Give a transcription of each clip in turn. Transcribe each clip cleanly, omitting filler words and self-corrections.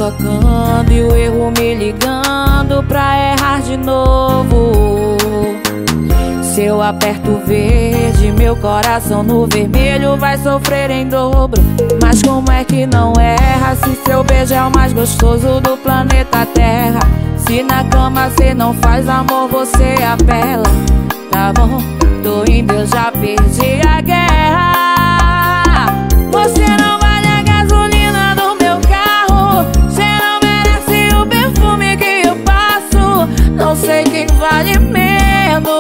tocando e o erro me ligando pra errar de novo. Se eu aperto o verde, meu coração no vermelho vai sofrer em dobro. Mas como é que não erra se seu beijo é o mais gostoso do planeta Terra? Se na cama cê não faz amor, você apela. Tá bom, tô indo, eu já perdi a guerra. Você não vale a gasolina do meu carro, cê não merece o perfume que eu passo. Não sei quem vale menos,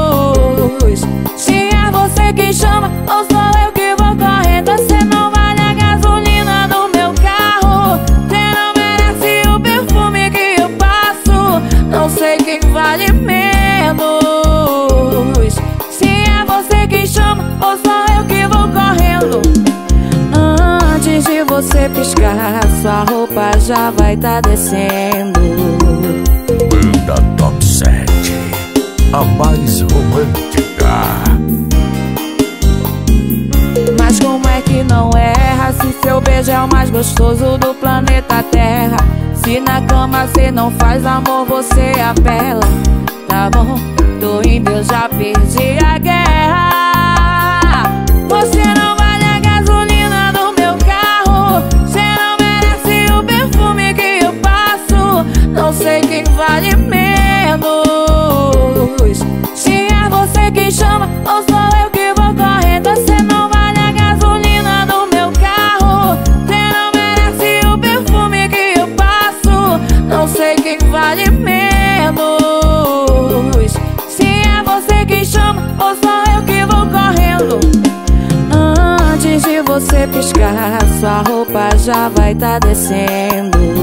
se é você quem chama ou sou eu que vou correndo. Você não vale a gasolina do meu carro, você não merece o perfume que eu passo. Não sei quem vale menos, se é você quem chama ou sou eu que vou correndo. Antes de você piscar, sua roupa já vai tá descendo. Banda Top 7, a mais romântica. Mas como é que não erra se seu beijo é o mais gostoso do planeta Terra? Se na cama cê não faz amor, você apela. Tá bom, tô indo, eu já perdi a guerra. Você não vale a gasolina do meu carro, cê não merece o perfume que eu passo. Não sei quem vale menos, se é você quem chama ou sou eu que vou correndo. Você não vale a gasolina do meu carro, você não merece o perfume que eu passo. Não sei quem vale menos, se é você quem chama ou sou eu que vou correndo. Antes de você piscar, sua roupa já vai tá descendo.